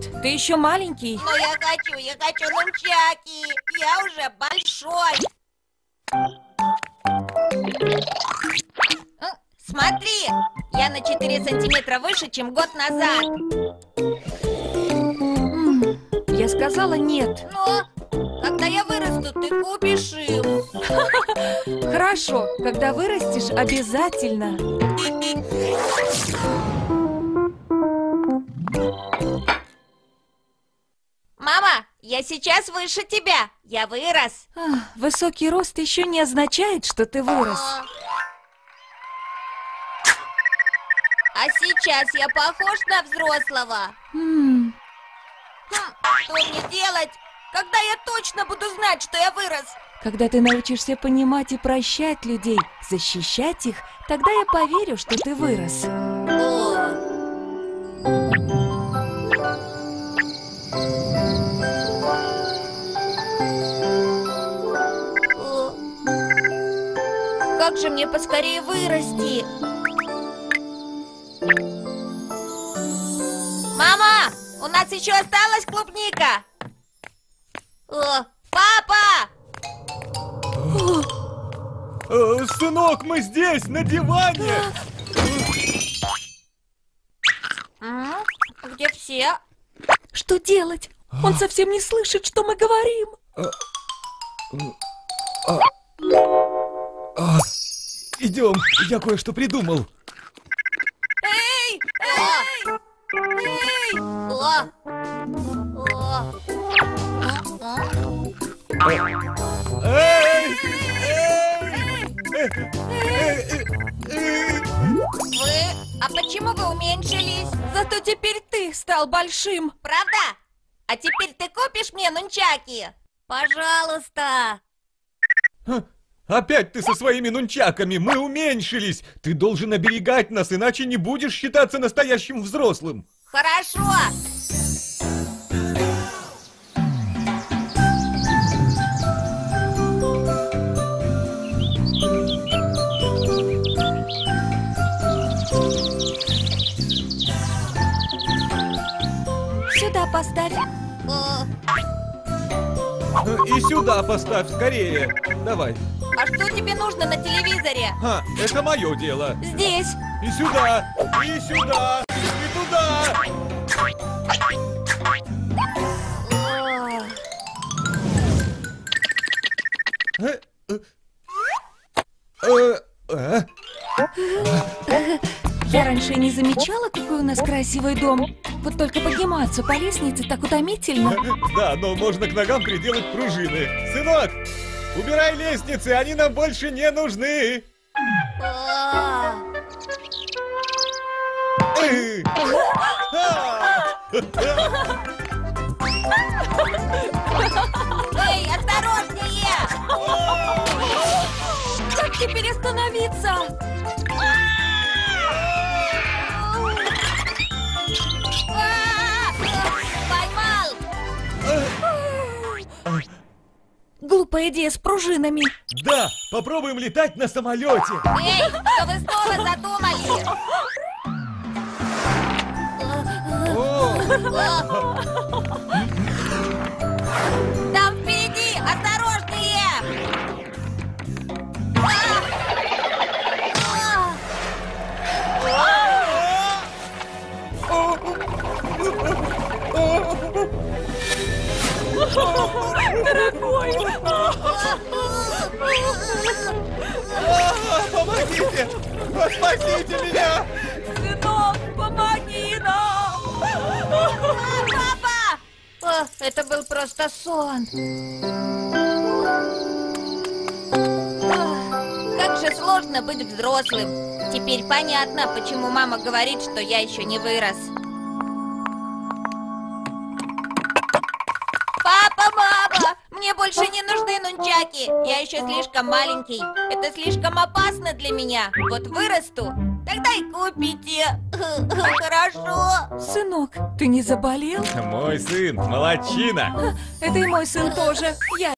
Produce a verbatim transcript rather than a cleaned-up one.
Нет, ты еще маленький. Но я хочу, я хочу нунчаки. Я уже большой. Смотри, я на четыре сантиметра выше, чем год назад. М, Я сказала нет. Но когда я вырасту, ты купишь их. Хорошо, когда вырастешь, обязательно. Мама, я сейчас выше тебя. Я вырос. Ах, высокий рост еще не означает, что ты вырос. А сейчас я похож на взрослого. М, Хм, что мне делать, когда я точно буду знать, что я вырос? Когда ты научишься понимать и прощать людей, защищать их, тогда я поверю, что ты вырос. О. О. Как же мне поскорее вырасти? Мама, у нас еще осталась клубника. О, папа! Э, Сынок, мы здесь, на диване! М? Где все? Что делать? Он совсем не слышит, что мы говорим. А, идем, я кое-что придумал. Эй! Эй! Эй! О! О! Эй! Эй! Эй! Эй! Вы? А почему вы уменьшились? Зато теперь ты стал большим. Правда? А теперь ты купишь мне нунчаки? Пожалуйста. Ха, Опять ты со своими нунчаками, мы уменьшились. Ты должен оберегать нас, иначе не будешь считаться настоящим взрослым. Хорошо. Сюда поставь. О, Э, И сюда поставь, скорее. Давай. а что тебе нужно на телевизоре? А, это мое дело. Здесь. И сюда, и сюда, и туда. О, Э, э, э, э. Я раньше не замечала, какой у нас красивый дом. Вот только подниматься по лестнице так утомительно. Да, но можно к ногам приделать пружины. Сынок, убирай лестницы, они нам больше не нужны. о. Э, а. Эй, осторожнее! Как теперь остановиться? А, поймал! Глупая идея с пружинами. Да, попробуем летать на самолете. Эй, что вы снова задумали? О, Там впереди! Осторожнее! Дорогой. а, помогите, спасите меня. Сынок, помоги нам. Папа! О, это был просто сон. Ах, как же сложно быть взрослым. Теперь понятно, почему мама говорит, что я еще не вырос. Папа, мама! Мне больше не нужны нунчаки. Я еще слишком маленький. Это слишком опасно для меня. Вот вырасту, тогда и купите. Хорошо. Сынок, ты не заболел? Мой сын, молодчина. Это и мой сын тоже. Я